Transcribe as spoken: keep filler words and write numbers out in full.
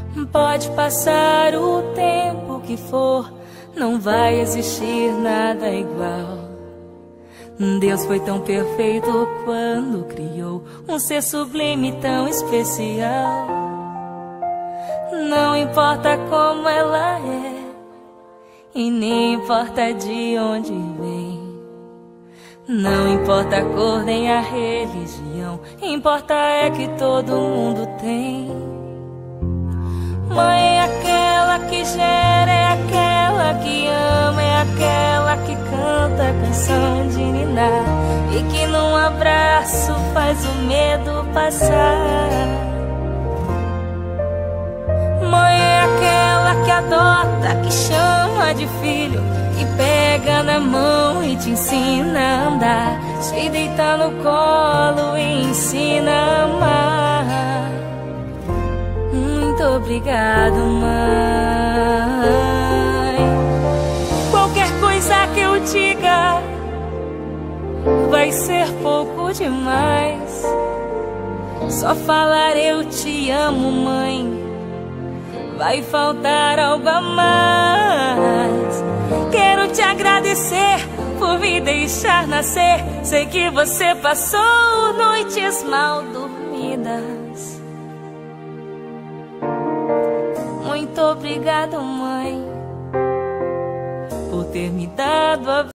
Pode passar o tempo que for, não vai existir nada igual. Deus foi tão perfeito quando criou um ser sublime tão especial. Não importa como ela é, e nem importa de onde vem. Não importa a cor nem a religião, importa é que todo mundo tem. Mãe é aquela que gera, é aquela que ama, é aquela que canta a canção de ninar e que num abraço faz o medo passar. Mãe é aquela que adota, que chama de filho, que pega na mão e te ensina a andar, te deita no colo e ensina a amar. Muito obrigado, mãe. Qualquer coisa que eu diga vai ser pouco demais. Só falar eu te amo, mãe, vai faltar algo a mais. Quero te agradecer por me deixar nascer. Sei que você passou noites mal dormidas. Muito obrigado, mãe, por ter me dado a